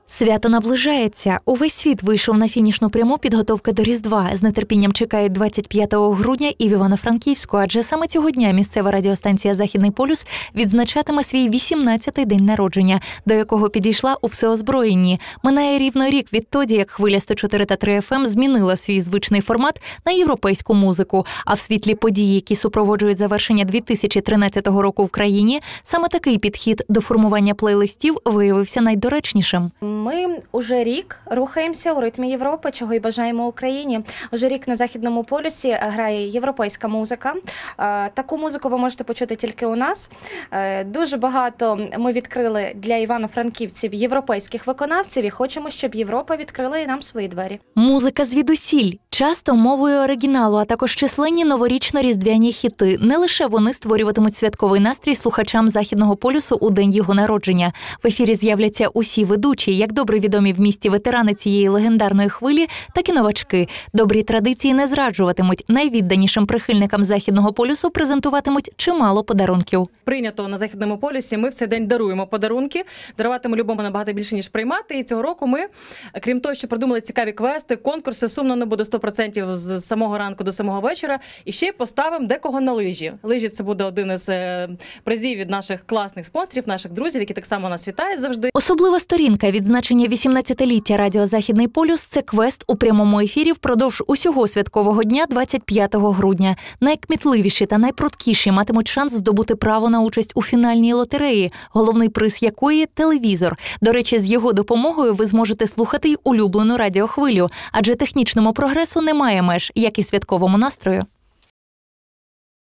Свято наближається. Увесь світ вийшов на фінішну пряму підготовки до Різдва. З нетерпінням чекають 25 грудня і в Івано-Франківську, адже саме цього дня місцева радіостанція «Західний полюс» відзначатиме свій 18-й день народження, до якого підійшла у всеозброєнні. Минає рівно рік відтоді, як хвиля 104 та 3 FM змінила свій звичний формат на європейську музику. А в світлі подій, які супроводжують завершення 2013 року в країні, саме такий підхід до формування плейлистів виявився найдоречнішим. Ми уже рік рухаємося у ритмі Європи, чого і бажаємо Україні. Уже рік на Західному полюсі грає європейська музика. Таку музику ви можете почути тільки у нас. Дуже багато ми відкрили для івано-франківців європейських виконавців і хочемо, щоб Європа відкрила і нам свої двері. Музика звідусіль, часто мовою оригіналу, а також численні новорічно-різдвяні хіти. Не лише вони створюватимуть святковий настрій слухачам Західного полюсу у день його народження. В ефірі з'являться усі ведучі, як добре відомі в місті ветерани цієї легендарної хвилі, так і новачки. Добрі традиції не зраджуватимуть. Найвідданішим прихильникам Західного полюсу презентуватимуть чимало подарунків. Прийнято на Західному полюсі, ми в цей день даруємо подарунки. Дарувати ми любимо набагато більше, ніж приймати. І цього року ми, крім того, що придумали цікаві квести, конкурси, сумно не буде 100% з самого ранку до самого вечора. І ще й поставимо декого на лижі. Лижі – це буде один із призів від наших класних спонсорів, наших друзів, які так само нас вітають завжди. Особлива сторінка відзначення 18-ліття радіо «Західний полюс» – це квест у прямому ефірі впродовж усього святкового дня 25 грудня. Найкмітливіші та найпруткіші матимуть шанс здобути право на участь у фінальній лотереї, головний приз якої – телевізор. До речі, з його допомогою ви зможете слухати й улюблену радіохвилю, адже технічному прогресу немає меж, як і святковому настрою.